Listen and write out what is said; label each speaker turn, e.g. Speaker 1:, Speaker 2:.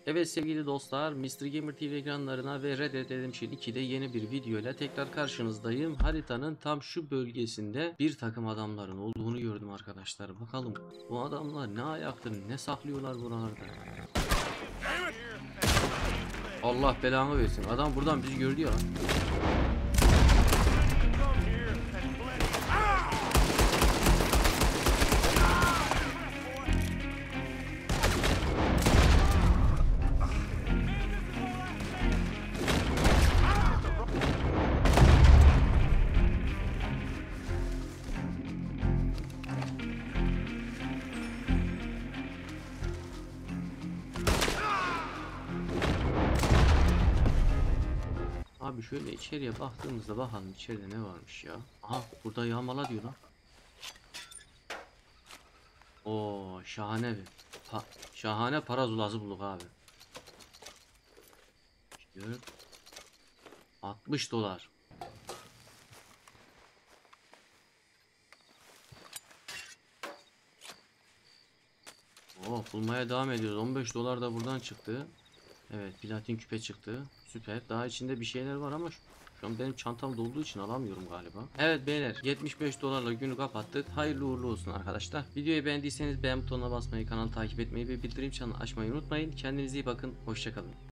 Speaker 1: Evet sevgili dostlar, Mr. Gamer TV ekranlarına ve Red Dead Redemption 2'de yeni bir video ile tekrar karşınızdayım. Haritanın tam şu bölgesinde bir takım adamların olduğunu gördüm arkadaşlar. Bakalım bu adamlar ne ayaktır, ne saklıyorlar buralarda. Allah belanı versin. Adam buradan bizi gördü ya. Abi şöyle içeriye baktığımızda bakalım içeride ne varmış ya. Aha burada yağmala diyor lan. Oo şahane bir şahane para zulası bulduk abi. Diyor 60 dolar. Oh bulmaya devam ediyoruz. 15 dolar da buradan çıktı. Evet platin küpe çıktı. Süper. Daha içinde bir şeyler var ama şu an benim çantam dolduğu için alamıyorum galiba. Evet beyler 75 dolarla günü kapattık. Hayırlı uğurlu olsun arkadaşlar. Videoyu beğendiyseniz beğen butonuna basmayı, kanalı takip etmeyi ve bildirim çanını açmayı unutmayın. Kendinize iyi bakın. Hoşçakalın.